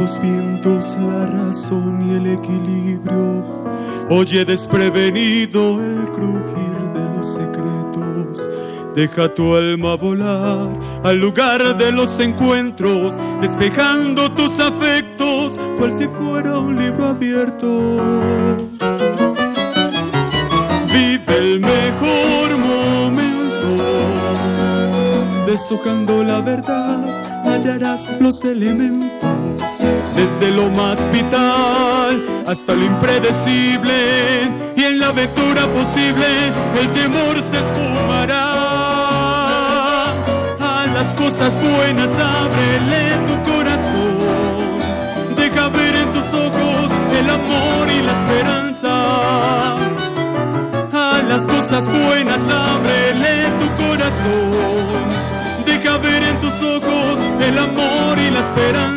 los vientos, la razón y el equilibrio. Oye desprevenido el crujir de los secretos. Deja tu alma volar al lugar de los encuentros, despejando tus afectos, cual si fuera un libro abierto. Vive el mejor momento, deshojando la verdad, hallarás los elementos. Desde lo más vital hasta lo impredecible, y en la aventura posible el temor se esfumará. A las cosas buenas ábrele tu corazón, deja ver en tus ojos el amor y la esperanza. A las cosas buenas ábrele tu corazón, deja ver en tus ojos el amor y la esperanza.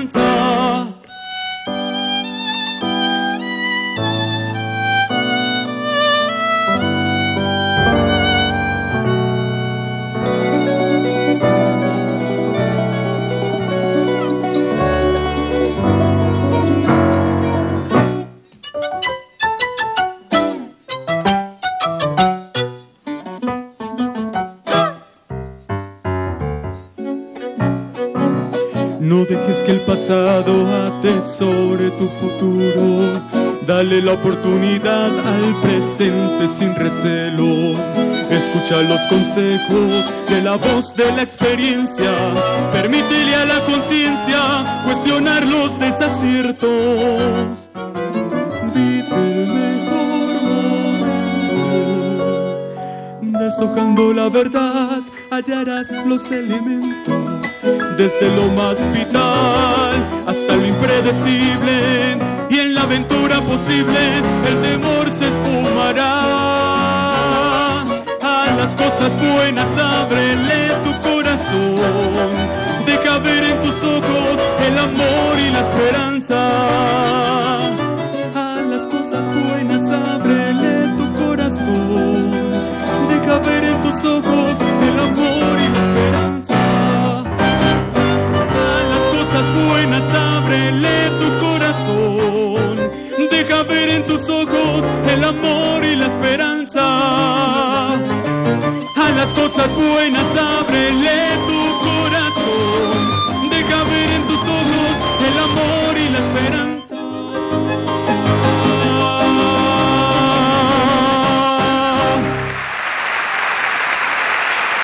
No dejes que el pasado atesore tu futuro. Dale la oportunidad al presente sin recelo. Escucha los consejos de la voz de la experiencia. Permítele a la conciencia cuestionar los desaciertos. Vive el mejor momento. Deshojando la verdad, hallarás los elementos. Desde lo más vital hasta lo impredecible, y en la aventura posible el temor se esfumará. A las cosas buenas ábrele tu corazón, deja ver en tus ojos el amor y la esperanza. A las cosas buenas ábrele tu corazón, deja ver en tus ojos el amor y la esperanza. Buenas, ábrele tu corazón, deja ver en tus ojos el amor y la esperanza. A las cosas buenas